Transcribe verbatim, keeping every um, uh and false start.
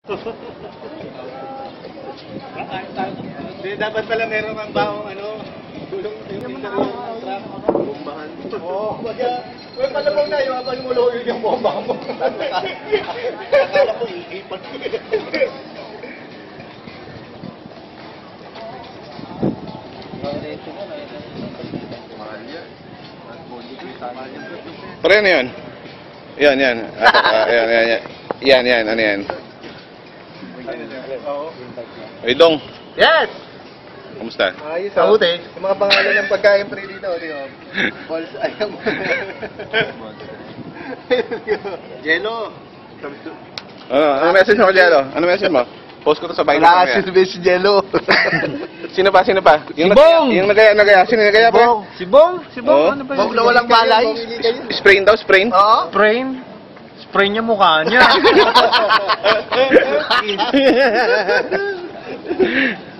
Hindi, dapat pala meron kang baong ano, tulong yung interview ng truck, bombahan. Oo, baga, well, malamang na yung habang mulogin yung bomba mo. Akala ko, iipan ko. Pre, ano yan? Yan, yan. Ah, yan, yan, yan. Yan, yan, ano yan? Hey, Dong. Yes! Kamusta? Ayos ah. Mabuti. Yung mga pangalan ng pagkain pre dito, di ba? Balls, ayam. Yelo. Ano, ano message mo, Jello? Ano message mo? Post ko to sa Binance. Wala si Miss Jello. Sino pa, sino pa? Si Bong! Yung nagaya, nagaya. Sino nagaya pa? Bong. Si Bong? Si Bong? Oo. Ano ba Bong yun? na walang balay. Sprain daw, sprain? Oo. Sprain? Sprain niya mukha niya.